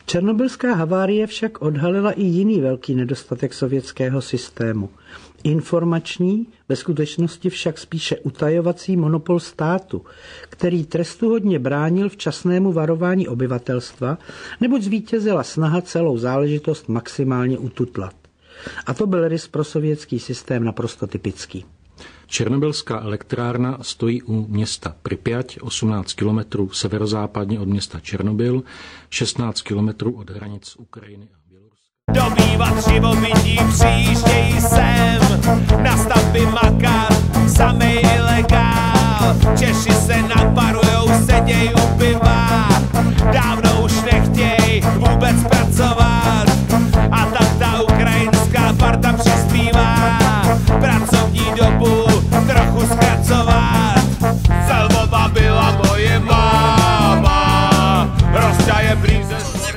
Černobylská havárie však odhalila i jiný velký nedostatek sovětského systému. Informační, ve skutečnosti však spíše utajovací monopol státu, který trestuhodně bránil včasnému varování obyvatelstva, neboť zvítězila snaha celou záležitost maximálně ututlat. A to byl rys pro sovětský systém naprosto typický. Černobylská elektrárna stojí u města Pripjať, 18 kilometrů severozápadně od města Černobyl, 16 kilometrů od hranic Ukrajiny a Běloruska. Dobývat živobytí přijíždějí sem, na stavby makat, samej ilegál. Češi se naparujou, seděj u piva, dávno už nechtěj vůbec pracovat. A tak ta ukrajinská parta přispívá, pracovní dobu trochu zkracovat. Selvova byla moje máma, Rosťa je blíže.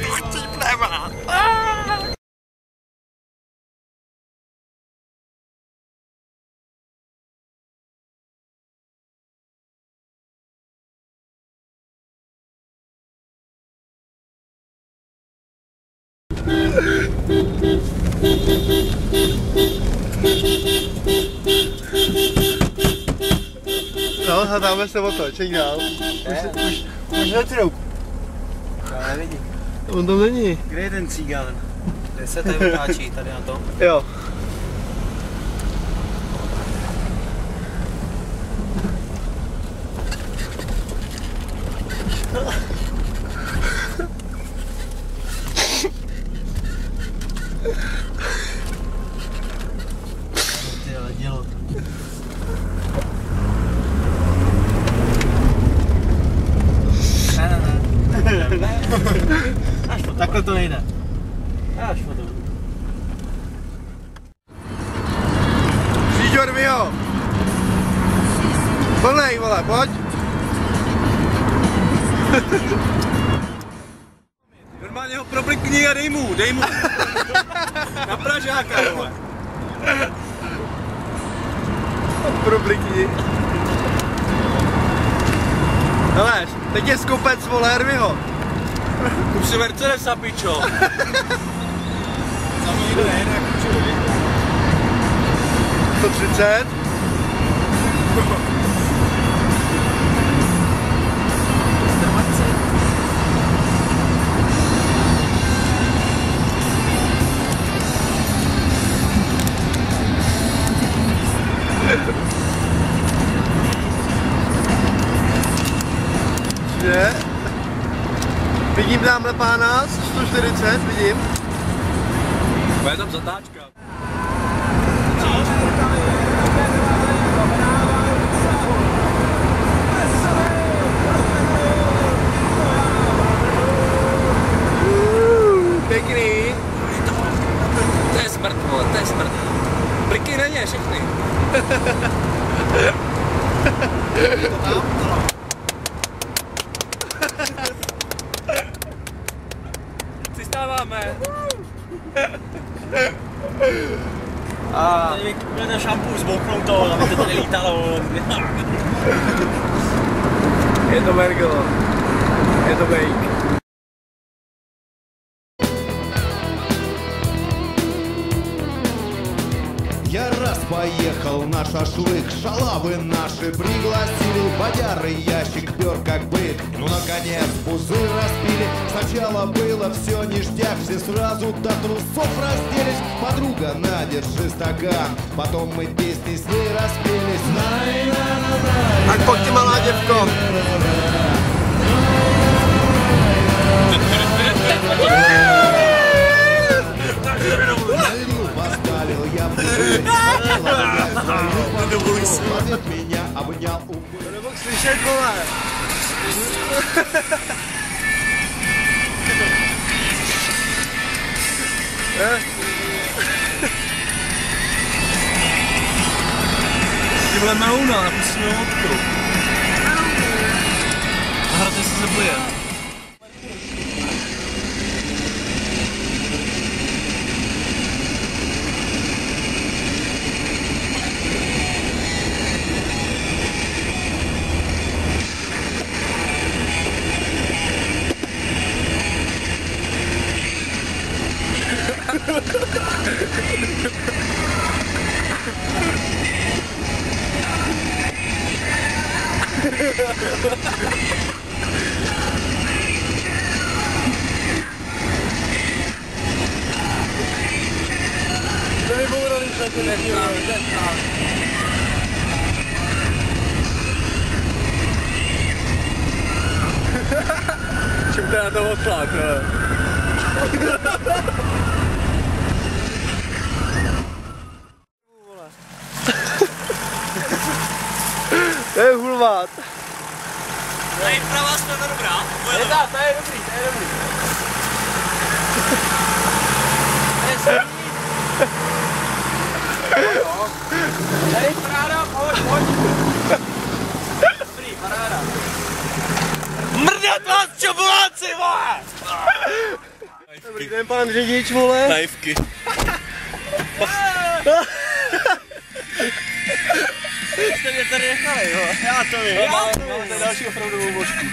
No, zadáme se otoček dál. Už netroup. Já nevidím. On tam není. Kde je ten cígán? Kde se tady otáčí, tady na to? Jo. Dělo. Až to, takhle to nejde. Až to. Příďor mi ho. Plnej, vole, pojď. Normálně ho problikni a dej mu. Na Pražáka, vole. Problikni. Hele, teď je skopec, vole, Hermiho. Kup si Mercedesa, pičo. Za mě jde nejde, jak kuču. 130. Je. Vidím tamhle pána, 140, vidím. Bude tam zatáčka. Pěkný. To je smrt, vole, to je smrt. Bliky na ně všechny. Přistáváme. A bude ten šampůr zbouknout to, aby to tady lítalo. Je to mergelo. Je to bejk. Я раз поехал на шашлык, шалавы наши пригласили, бодяры ящик пер как бык. Ну, наконец, пузырь распили, сначала было все ништяк, все сразу до трусов разделись. Подруга, на, держи стакан, потом мы песни с ней распелись. Tak pojď ty malá děvko. Поставил я в меня обнял. Nemohl slyšet, vole. Tyhle melouna, napustíme vodku. A hrozně se zablije. To mi bourali se to nedělá. Čím to na to odtlak, to je hulvát. Tady pravá strana dobrá. To je dobrý, to je dobrý. Tady paráda, pojď. Dobrý, paráda. Mrdat vás čobuláci, vole! Dobrý den, pán řidič, vole. Najivky. Jste mě tady nechali, jo? Já to vím. To je další opravdovou božku.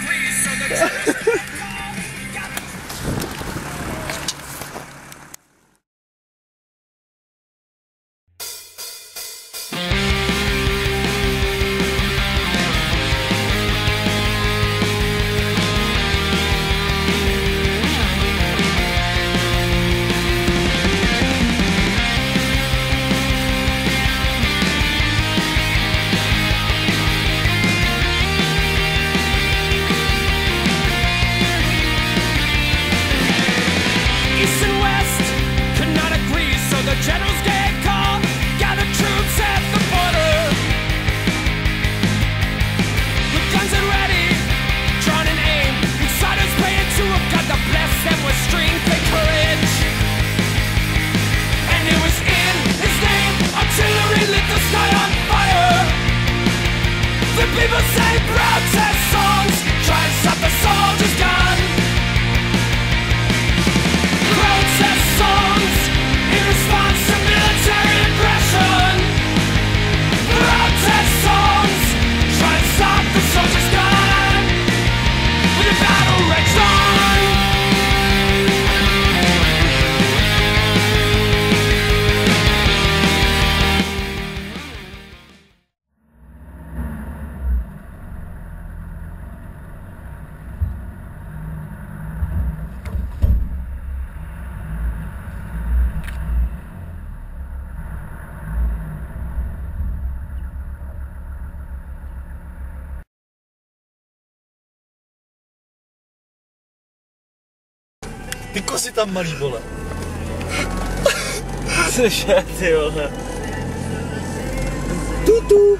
People say protest songs, try and stop the soldiers' gun. Protest songs in response to military aggression. Protest songs, try and stop the soldiers' gun. With the battle raged on. Ty kosy tam malý, vole. Cože, ty vole. Tutu.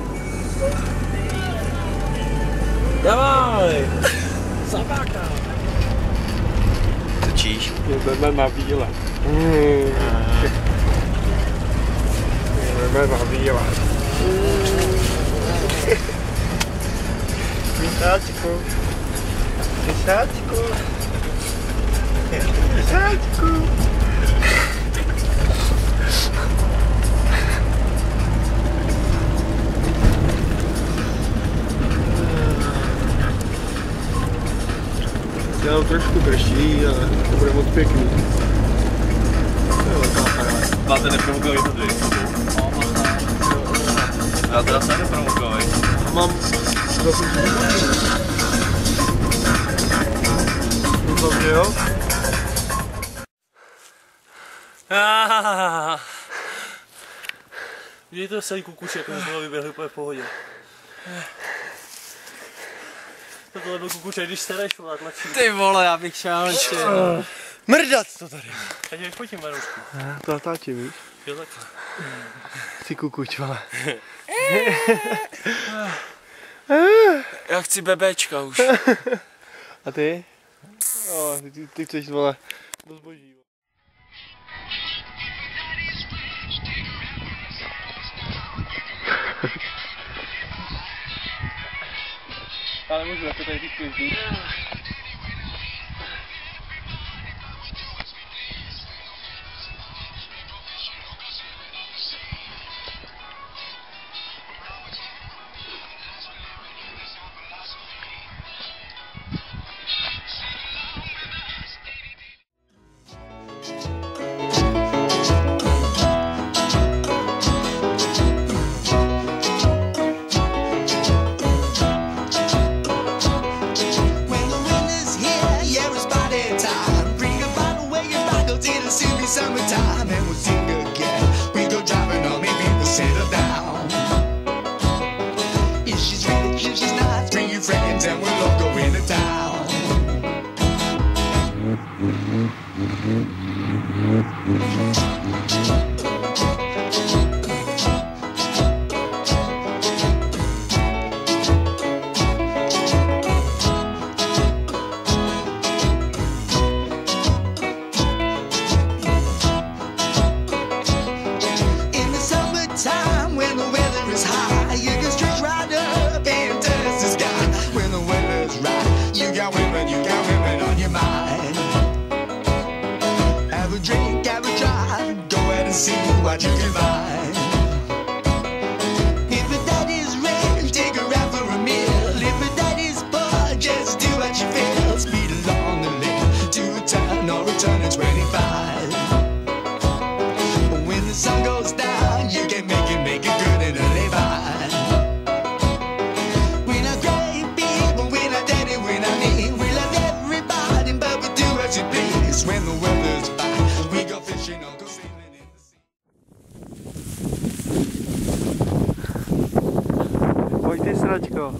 Davaj. Zabáka. Točíš? Jdeme na víle. Jdeme na víle. Vysáčku. Vysáčku. Vysáčku. Já trošku prší, ale to bude moc pěkný. To je velká paráda. Máte neprovokový to dvě. Já teda jsem neprovokový. Mám zase doufám, že jo? Vidíte to celý kukuček, jak jsme vyběhli úplně v pohodě. Tohle byl kukuček, když se jdeš volat mladší. Ty vole, já bych šel ještě. Mrdat to tady. Já tě fotím, Marušku. To natáčím, víš? Jo, takhle. Ty kukuč, vole. Já chci bebečka už. A ty? Ty chceš, vole, do zboží. Ale můžu, jak to tady vždycky. what you can find. If a daddy's rich, take her out for a meal. If a daddy's poor, just do what you feel. Speed along the lane to a town or return at 25. When the sun goes down, you can make it good and live by. We're not great people, we're not daddy, we're not me. We love everybody, but we do as you please. When the weather's fine, we go fishing or go sailing in the sea. Pojď ty, sračko.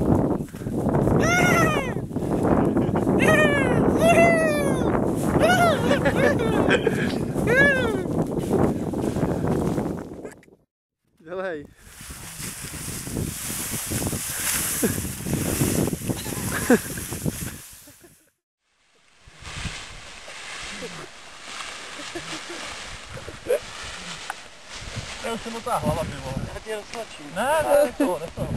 Dělej. Já už se motá hlava, ty vole. Já tě roztlačím. Ne, to.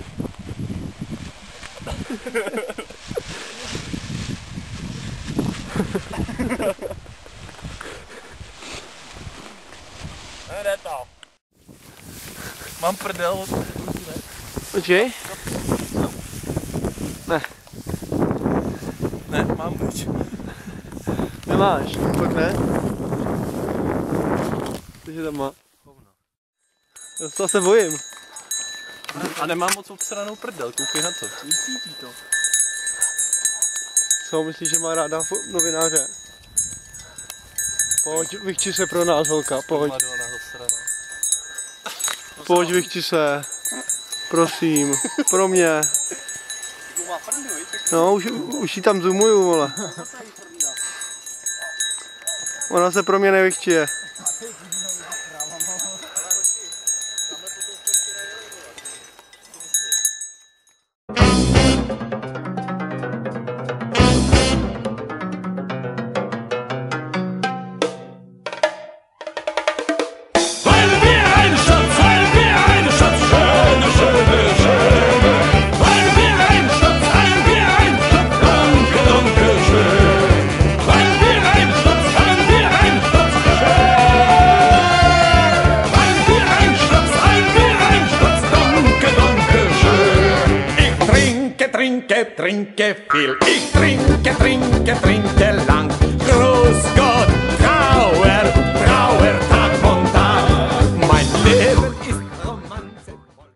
Jde to. Mám prdel. Počkej. Ne, mám byč. Nemáš, pak ne? Takže tam má. Já se bojím. A nemám moc obsranou prdel, koukej na to. Cítí to. Co myslíš, že má ráda novináře? Pojď, vychči se pro nás, holka, pojď. Madonna zasraná. Pojď, vychči se. Prosím, pro mě. No, už jí tam zoomuju, vole. Ona se pro mě nevychčije. Trinke viel, ich trinke lang. Grüß Gott, Trauer, Tag von Tag. Mein Leben ist romanzenvoll.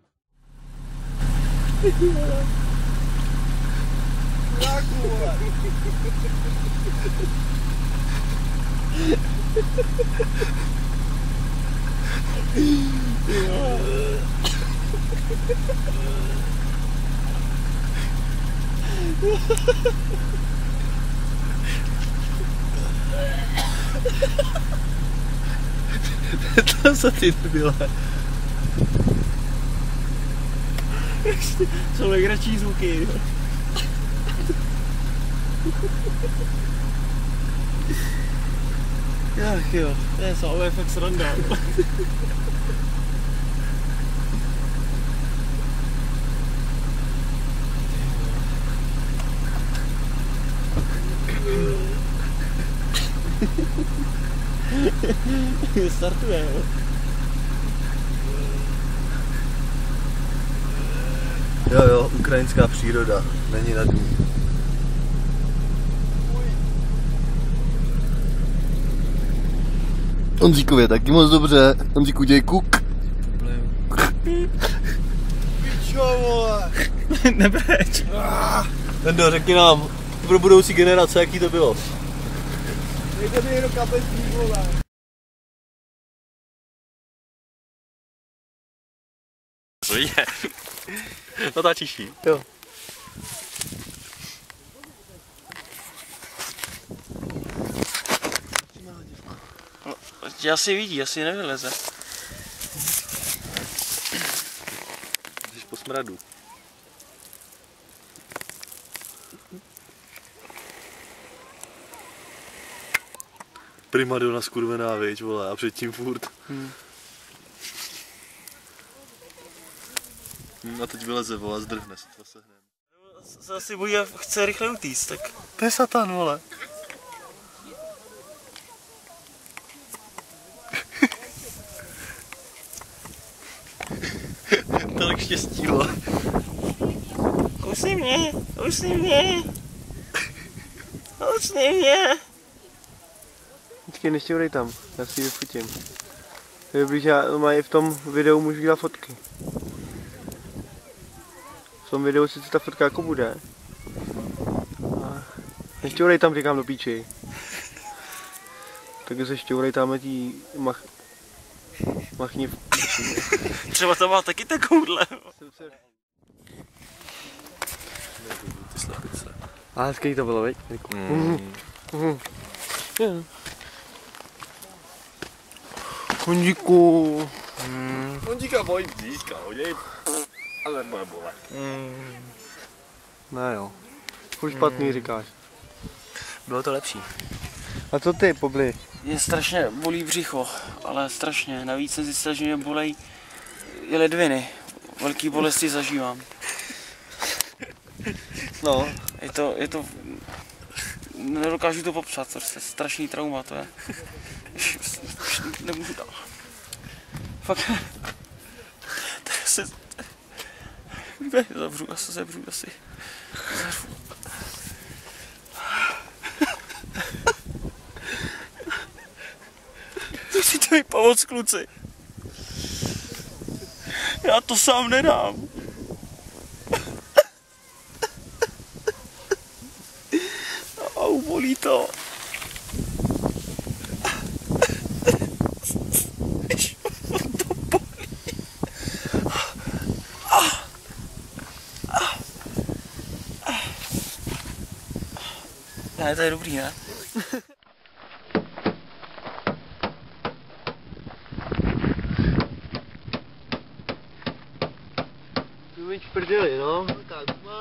To co ty debile? Jsou legrační zvuky. Ach jo, to je fakt sranda. Startuje, jo. Jo, ukrajinská příroda, není na dní. Ondříkově taky moc dobře. Ondříku, děj kuk. Pičo, vole. Nebreč. Tendo, řekni nám pro budoucí generace, jaký to bylo. Dejte mi jenom kapesní, vole. Co je? Natáčíš jí? Jo. No, asi vidí, asi nevyleze. Jsi po smradu. Primadona skurvená, viď, vole, a předtím furt. A teď vyleze, vole, zdrhne se, to se hne. Se asi bojí a chce rychle utíct, tak. To je satan, vole. Tolik štěstí, vole. Usni mě, usni mě. Usni mě. Počkej, nešťourej tam, já si ji vyfotím. Je dobrý, že já v tom videu můžu dělat fotky. V tom videu sice ta fotka jako bude. Nešťourej tam, říkám, do píči. Takže se šťourej tam tý machni v píči. Třeba to má taky takovouhle. A hezký to bylo, veď? Kondíku. Kondíka boj blízka, hodej. Ale bude bolet. Ne jo. Furt špatný říkáš. Bylo to lepší. A co ty, Pobli? Mě strašně bolí břicho, ale strašně. Navíc jsem zjistil, že mě bolej i ledviny. Velký bolesti zažívám. No. Je to... Nedokážu to popsat, to je strašný trauma, to je. Nemůžu dál. Fakt. Tak se... Zavřu asi. Musíte mi pomoct, kluci. Já to sám nedám. Au, bolí to. To bolí. Ne, to je dobrý, ne? Ty v prdeli, no. Tak, má.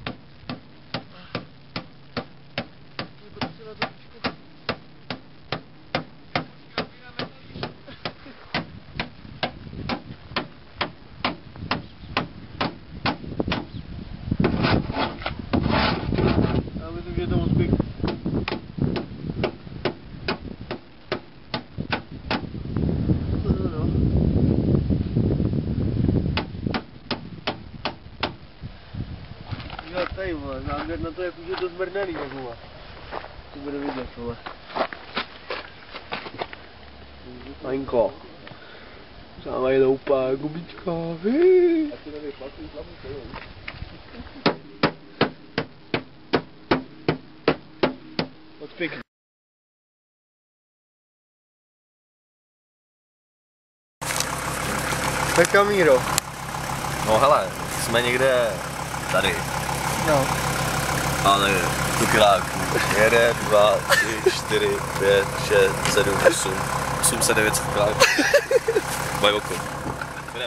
Já myslím, že je to moc pěkný. Tady, vole, záměr na to, jak už je to zmrdaný, tak vole. To bude vidět, vole. Maňko. Závají loupá, gubička, hej. Moc pěkný. Tak Kamíro. No hele, jsme někde tady. No. Ale tukrák. 1, 2, 3, 4, 5, 6, 7, 8, 800, 900 krát. Mají oko. Jdem.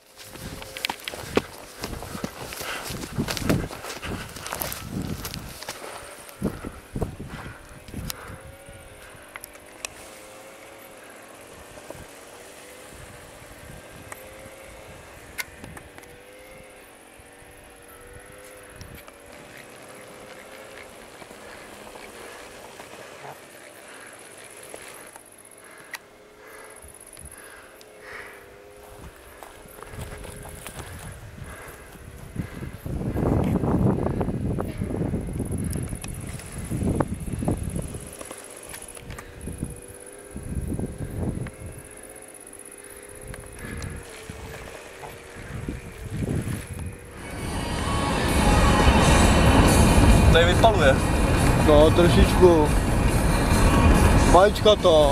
Tady vypaluje. No, trošičku. Malička to.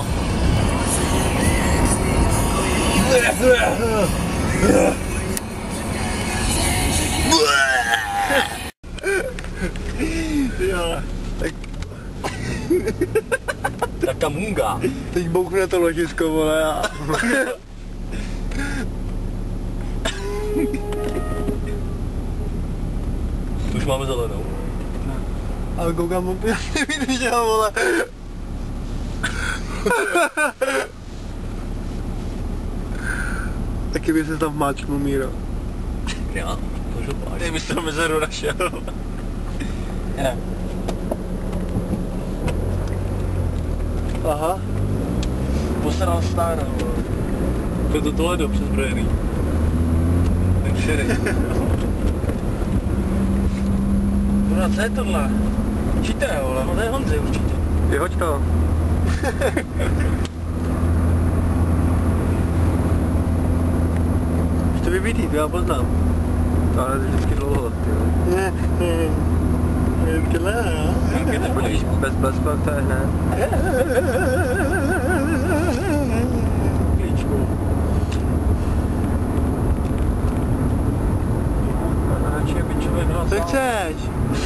Jo. Tak ta munga. Teď bouchne to ložisko, vole, a... Už máme zelenou. Ale koukám opět neviděl, vole. Taky by se tam máčknul, Míro. Já? Ty bys to mezeru našel. Ne. Aha. Posral stára, vole. To tohle je dobře zbrojený. Šery. No co je tohle? Číte, vole, no to je Honzi určitě. Vyhoď to. Už to vybítý, to já poznám. Ale to je vždycky dlouho, Podíš, bez blesku, to je hned. Klíčku. Radši by člověk hlasoval. Co chceš?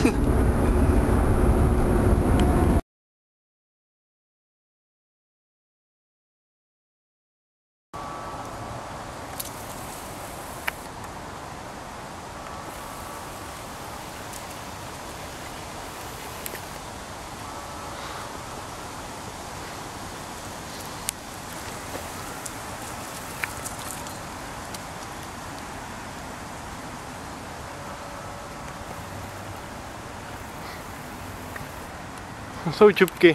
Jsou čupky.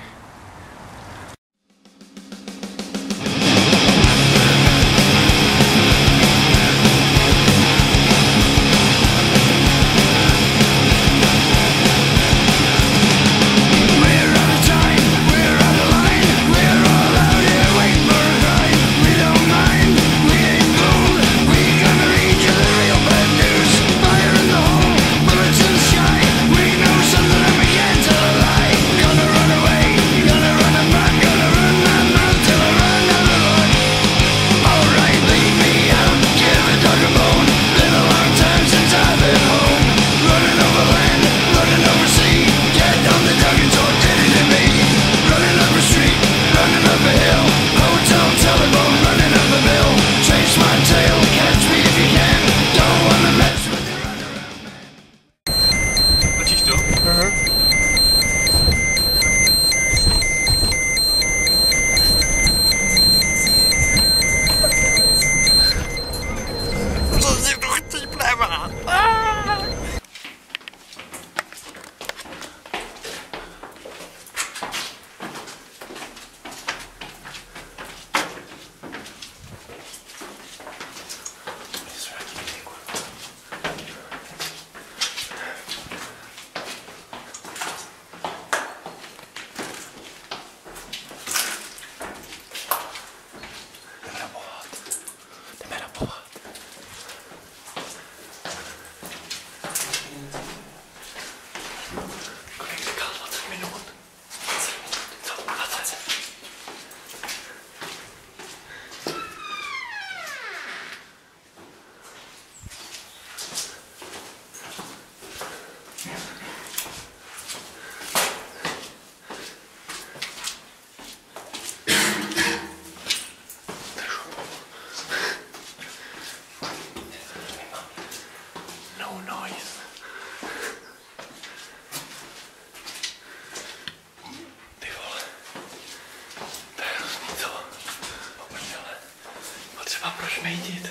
šmejdit.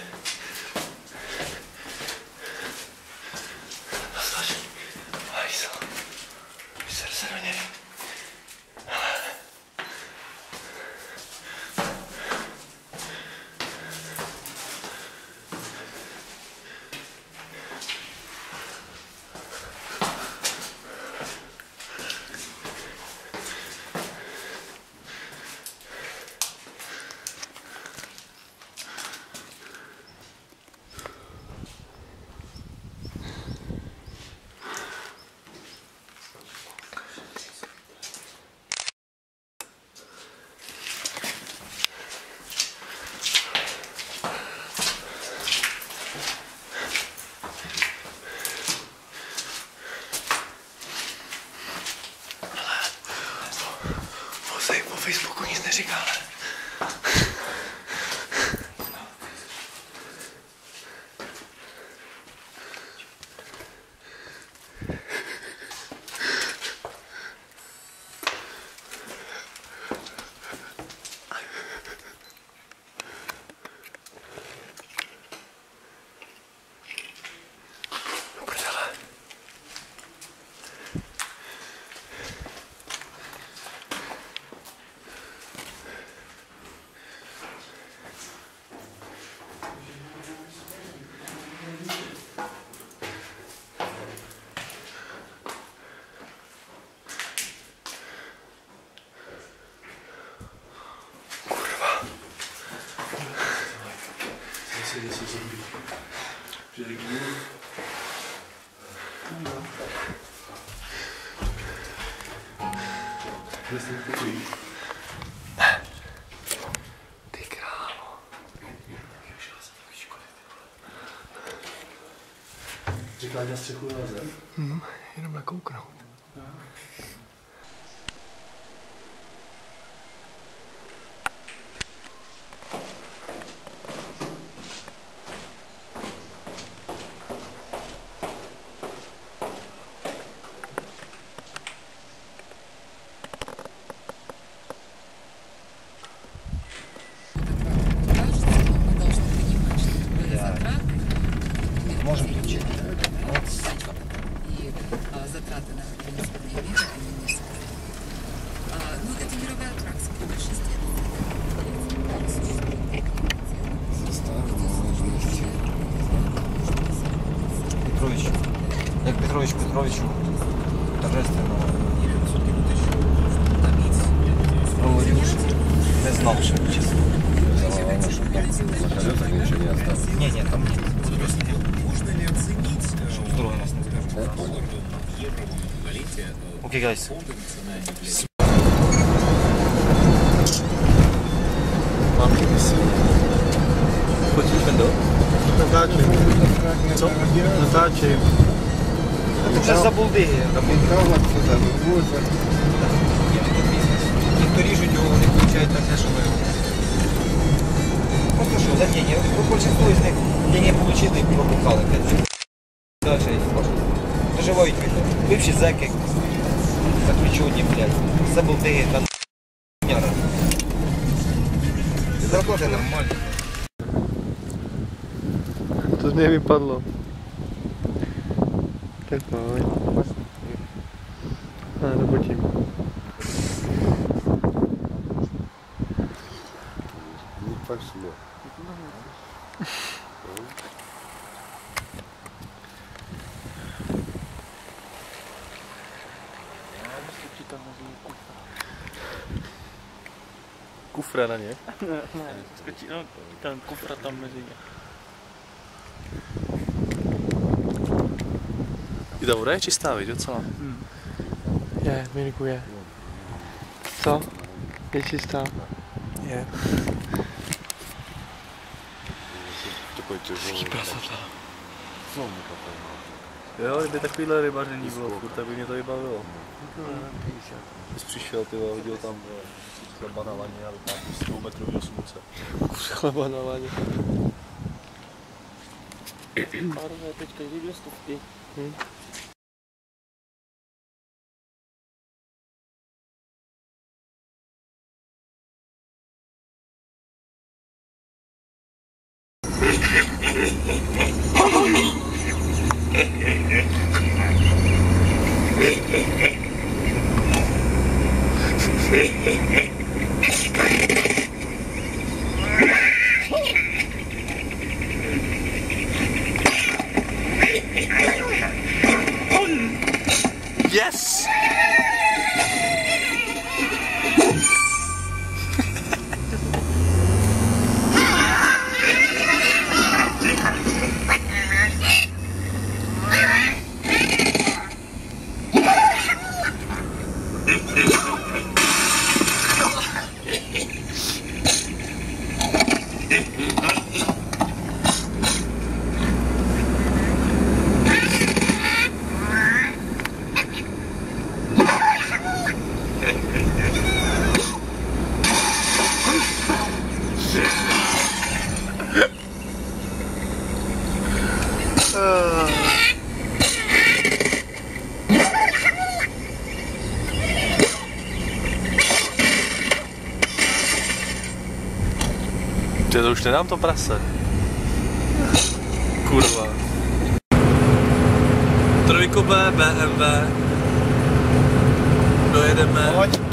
Zastaží. Hajsl. Vyser se do něj. Po Facebooku nic neříká, ale... Ty krávo. Říkala na střechu leze. Jenom nakouknout. Можем включить. И затраты на транспортные меры, они несколько. Ну, это мировая практика в большинстве. Петрович, як Петровичу, торжественно говорю, не знал, что честно. Не, там нет. Здорово нас не скажет. Окей, гайс. Fotíš ten do? Natáčím. Co? Natáčím. Ти вже забулди. Ті, хто ріжуть його, вони получають таке, що ми його. Просто що, за деньги. Большинство із них деньги получили і пропухали. Дальше їх можна. Доживають бивші зеки, заключені, блядь. Забулди, там няра. Зарплати нормальні. To z něj vypadlo. Tak pojď. Nebo tím. Fakt super. Kufra na ně? Ne, no, ten kufra tam mezi ně. I ta voda je čistá, víš, docela. Je, Miniku, je. Co? Je čistá? Je. Jo, kdyby takovýhle rybaření bylo furt, tak by mě to vybavilo. Když přišel, ty hodil tam chleba na laně a vytáhl 100 metrů do slunce. Kus chleba na laně. Párové, teď každý 200. Yes! To už nedám to prase. Kurva. Trojkové BMW. Dojedeme.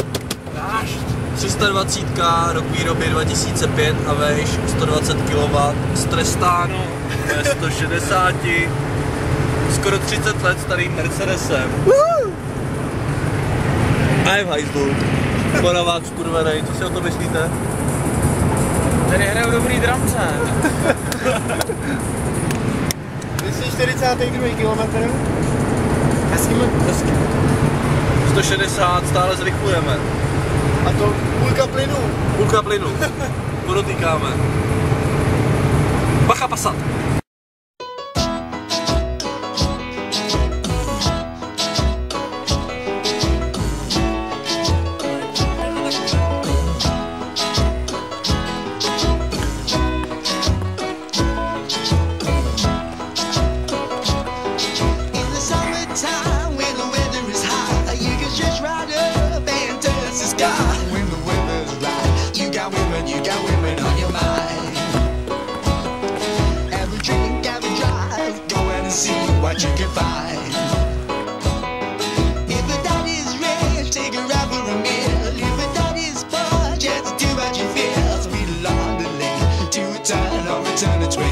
320 rok výroby 2005 a vejš 120 kW z Trestánu ve 160 skoro 30 let starým Mercedesem. A je v hajzlu. Moravák skurvenej, co si o to myslíte? Tady hrajou dobrý dramce. 42. kilometr. Hezký. 160, stále zrychlujeme. A to půlka plynu. Půlka plynu. Podotýkáme. Bacha Passat. What you can find. If a daddy's rich, take her out for a meal. If a daddy's poor, just do what you feel. Speed along the lane to a turn or return to train.